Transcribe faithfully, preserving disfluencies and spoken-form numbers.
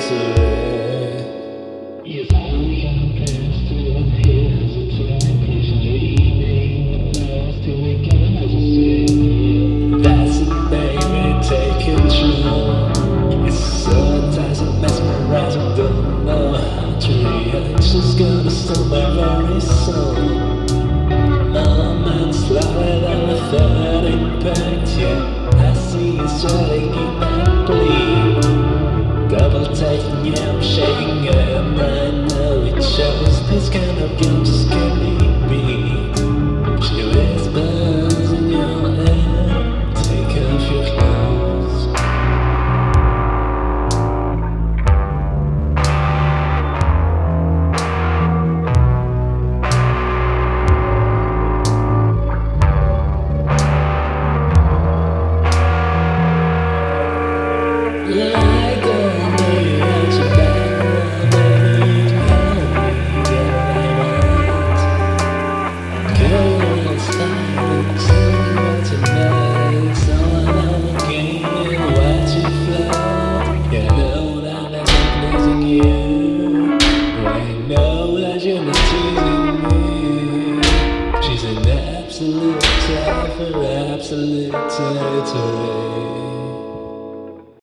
If only I pass through up here, hesitate, patiently evening, lost till we can, as you say. That's it, baby, take control. It's so enticing, mesmerizing, don't know how to react. She's gonna steal my very soul. Moments louder than a third impact, yeah. I see you sweating in that bleed. Double taking, yeah, I'm shaking, and I know it shows. This kind of girl just can't be beat. She whispers in your ear, take off your clothes. Yeah, I don't know you out your back, baby, you can help me get what I want. Girl, style, see what you make, so I'm looking at what you float. You know that I'm not pleasing you, I know that you're not teasing me. She's an absolute type for absolute territory.